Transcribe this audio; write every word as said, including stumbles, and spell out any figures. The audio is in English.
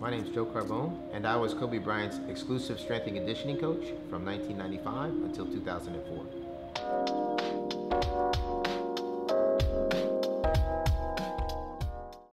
My name is Joe Carbone, and I was Kobe Bryant's exclusive strength and conditioning coach from nineteen ninety-five until two thousand four.